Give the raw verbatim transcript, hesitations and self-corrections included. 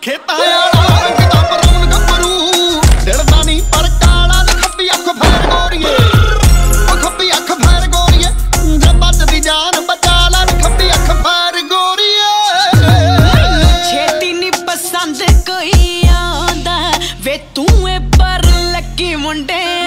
खेतां वाला रंग दा बरौन गभरू दिलदा नी पर काला नी खब्बी अख फैर गोरीए ओ खब्बी अख फैर गोरीए जे बचदी जान बचा ला नी खब्बी अख फैर गोरीए छेती नी पसंद कोई आंदा वे तू ए पर लकी मुंडे